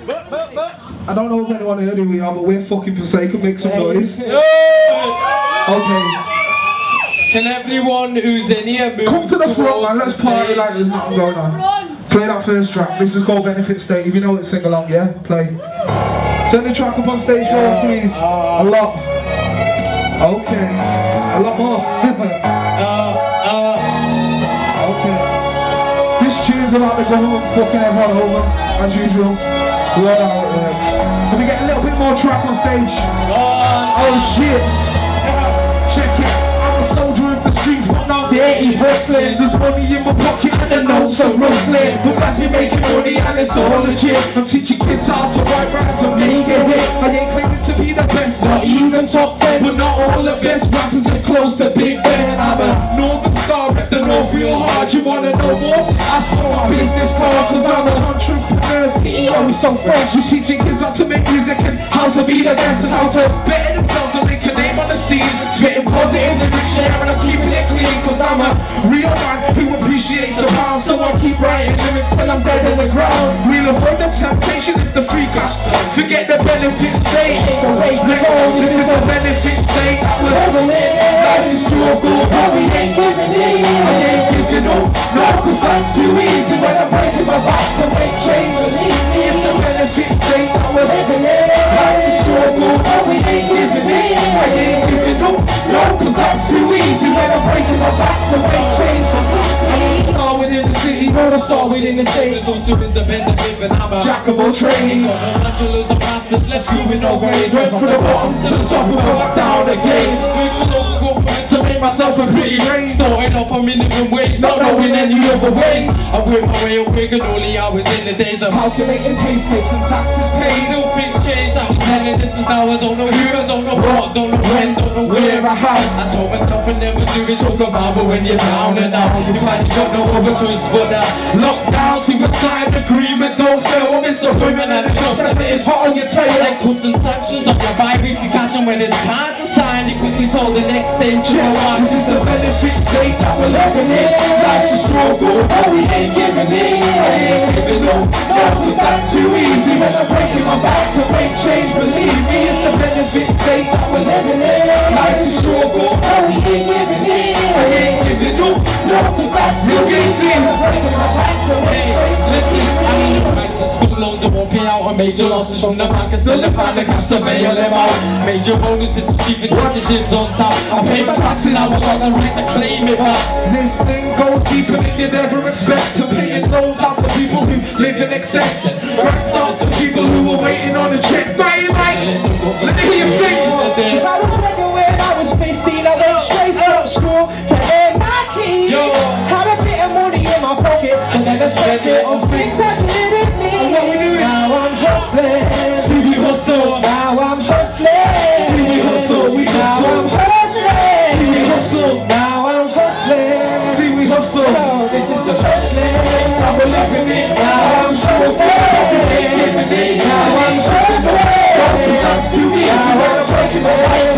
I don't know if anyone heard who we are, but we're fucking Forsaken. Make some noise. Okay. Can everyone who's in here move Come to the front, man. Let's party stage? like there's nothing going on. Play that first track. This is called Benefit State. If you know it, sing along, yeah? Play. Turn the track up on stage 4, please. A lot. Okay. A lot more. Okay. This tune's about the government fucking everyone over, as usual. We all know how it works. Can we get a little bit more track on stage? Oh shit. Check it. I'm a soldier of the streets, but now they ain't hustling. There's money in my pocket and the notes are rustling. But as we making money and it's all legit. I'm teaching kids how to write rhymes and make a hit. I ain't claiming to be the best, not even top 10. But not all the best rappers are close to Big Ben. I'm a Northern Star at the North real hard. You wanna know more? Ask for my business card, cause I'm a entrepreneur. CEO, we so fresh. We're teaching kids how to make music and how to be the best and how to better themselves and make a name on the scene. Spitting positive lyrics, and I'm keeping it clean, cause I'm a real man who appreciates the pound. So I keep writing lyrics till I'm dead in the ground. We'll avoid the temptation of the free cash. Forget the benefit state. Ain't the way to go. This is the benefit state that we're living in. Life is struggle, but we ain't giving in. I ain't giving up, no, cause that's too easy. When I'm breaking my back to make change, believe me, it's the benefit state that we're living in. Life is struggle, but we ain't giving in. I ain't giving up, no, cause that's too easy. When I'm breaking my back to make change, I'm a star within the city, not a star within the state. Independent, but I'm a jack of all trades. Let's move in no ways. Went from the bottom to the top and come back down again. To make myself a pretty range. Starting off a minimum wage, not knowing any other way. I work my way up quick and only hours in the days of calculating pay slips and taxes paid. No things change, I'm telling this is now. I don't know who, I don't know what, don't know when, don't know where I have. I told myself I never do it, talk about, but when you're down and out, you find you got no other choice but that. Lockdown to a signed agreement, don't fail. I'm disappointment and it's just that it's hot on your tail. Like cuts and sanctions on your bi-weekly cash, and when it's time to sign, you quickly told the next day, chill out. This is the benefit state that we're living in. Life's a struggle, but we ain't giving in. I ain't giving up, no, cause that's too easy. When I'm breaking my back to make change, believe me, it's the benefit state that we're living in. Life's a struggle, but we ain't giving in. I ain't giving up, no, cause that's too easy. When I'm breaking my back to make change, believe me. School loans that won't pay out, and major losses from the bank, and still they find the cash to bail them out. Major bonuses to cheap executives on top. I pay my tax and I've got the right to claim it back. This thing goes deeper than you'd ever expect. To paying loans out to people who live in excess. Racks out to people who are waiting on a check. Right, let me hear you sing. Cause I was working when I was 15. I went straight from school to earn my keys. Had a bit of money in my pocket and then I spent it on things I didn't need. Now I'm hustling. See we hustle. Now I'm hustling. See we hustle. We now I'm hustling. See we hustle. Now I'm hustling. See we hustle. Oh, this is the hustling. Now we're living it. Now I'm hustling. Now I'm hustling. Cause that's too easy when I'm breaking my life.